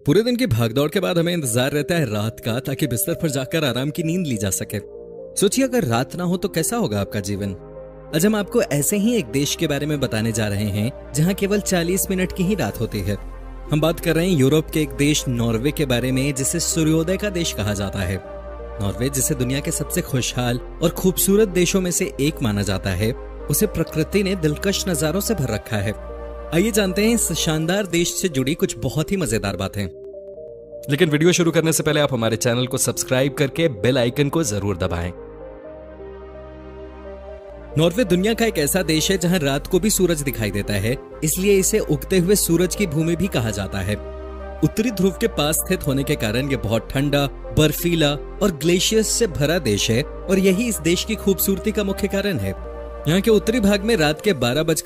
पूरे दिन की भागदौड़ के बाद हमें इंतजार रहता है रात का, ताकि बिस्तर पर जाकर आराम की नींद ली जा सके। सोचिए अगर रात ना हो तो कैसा होगा आपका जीवन। आज हम आपको ऐसे ही एक देश के बारे में बताने जा रहे हैं जहां केवल 40 मिनट की ही रात होती है। हम बात कर रहे हैं यूरोप के एक देश नॉर्वे के बारे में, जिसे सूर्योदय का देश कहा जाता है। नॉर्वे, जिसे दुनिया के सबसे खुशहाल और खूबसूरत देशों में से एक माना जाता है, उसे प्रकृति ने दिलकश नजारों से भर रखा है। आइए जानते हैं इस शानदार देश से जुड़ी कुछ बहुत ही मजेदार बातें। लेकिन वीडियो शुरू करने से पहले आप हमारे चैनल को सब्सक्राइब करके बेल आइकन को जरूर दबाएं। नॉर्वे दुनिया का एक ऐसा देश है जहां रात को भी सूरज दिखाई देता है, इसलिए इसे उगते हुए सूरज की भूमि भी कहा जाता है। उत्तरी ध्रुव के पास स्थित होने के कारण यह बहुत ठंडा, बर्फीला और ग्लेशियर्स से भरा देश है, और यही इस देश की खूबसूरती का मुख्य कारण है। यहाँ के उत्तरी भाग में रात के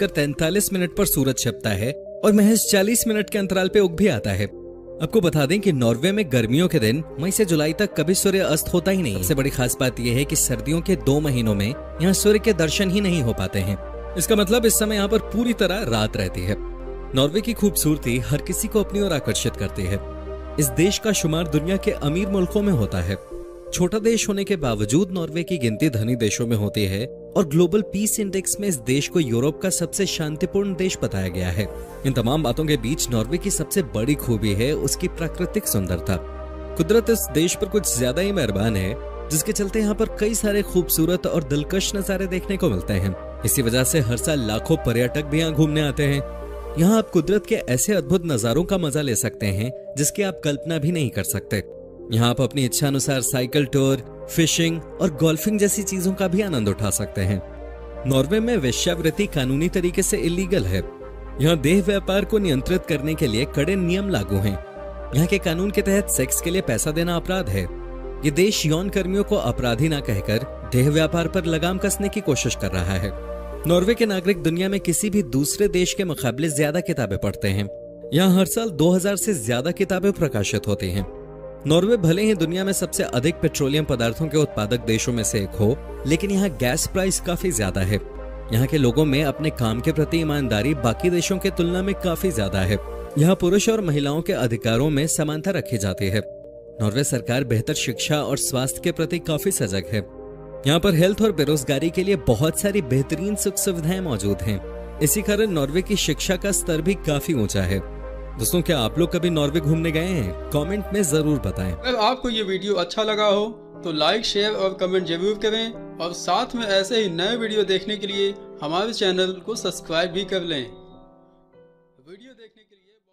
12:43 पर सूरज छिपता है और महज 40 मिनट के अंतराल पे उग भी आता है। आपको बता दें कि नॉर्वे में गर्मियों के दिन मई से जुलाई तक कभी सूर्य अस्त होता ही नहीं। सबसे बड़ी खास बात यह है कि सर्दियों के 2 महीनों में यहाँ सूर्य के दर्शन ही नहीं हो पाते हैं। इसका मतलब इस समय यहाँ पर पूरी तरह रात रहती है। नॉर्वे की खूबसूरती हर किसी को अपनी ओर आकर्षित करती है। इस देश का शुमार दुनिया के अमीर मुल्कों में होता है। छोटा देश होने के बावजूद नॉर्वे की गिनती धनी देशों में होती है, और ग्लोबल पीस इंडेक्स में इस देश को यूरोप का सबसे शांतिपूर्ण देश बताया गया है। इन तमाम बातों के बीच नॉर्वे की सबसे बड़ी खूबी है उसकी प्राकृतिक सुंदरता। कुदरत इस देश पर कुछ ज्यादा ही मेहरबान है, जिसके चलते यहाँ पर कई सारे खूबसूरत और दिलकश नजारे देखने को मिलते हैं। इसी वजह से हर साल लाखों पर्यटक भी यहाँ घूमने आते हैं। यहाँ आप कुदरत के ऐसे अद्भुत नजारों का मजा ले सकते हैं जिसकी आप कल्पना भी नहीं कर सकते। यहाँ आप अपनी इच्छा अनुसार साइकिल टूर, फिशिंग और गोल्फिंग जैसी चीजों का भी आनंद उठा सकते हैं। नॉर्वे में वेश्यावृत्ति कानूनी तरीके से इलीगल है। यहाँ देह व्यापार को नियंत्रित करने के लिए कड़े नियम लागू हैं। यहाँ के कानून के तहत सेक्स के लिए पैसा देना अपराध है। ये देश यौन कर्मियों को अपराधी न कहकर देह व्यापार पर लगाम कसने की कोशिश कर रहा है। नॉर्वे के नागरिक दुनिया में किसी भी दूसरे देश के मुकाबले ज्यादा किताबें पढ़ते हैं। यहाँ हर साल 2000 से ज्यादा किताबें प्रकाशित होती हैं। नॉर्वे भले ही दुनिया में सबसे अधिक पेट्रोलियम पदार्थों के उत्पादक देशों में से एक हो, लेकिन यहाँ गैस प्राइस काफी ज्यादा है। यहाँ के लोगों में अपने काम के प्रति ईमानदारी बाकी देशों के तुलना में काफी ज्यादा है। यहाँ पुरुष और महिलाओं के अधिकारों में समानता रखी जाती है। नॉर्वे सरकार बेहतर शिक्षा और स्वास्थ्य के प्रति काफी सजग है। यहाँ पर हेल्थ और बेरोजगारी के लिए बहुत सारी बेहतरीन सुख सुविधाएं मौजूद हैं। इसी कारण नॉर्वे की शिक्षा का स्तर भी काफी ऊंचा है। दोस्तों, क्या आप लोग कभी नॉर्वे घूमने गए हैं? कमेंट में जरूर बताएं। अगर आपको ये वीडियो अच्छा लगा हो तो लाइक, शेयर और कमेंट जरूर करें, और साथ में ऐसे ही नए वीडियो देखने के लिए हमारे चैनल को सब्सक्राइब भी कर लें। वीडियो देखने के लिए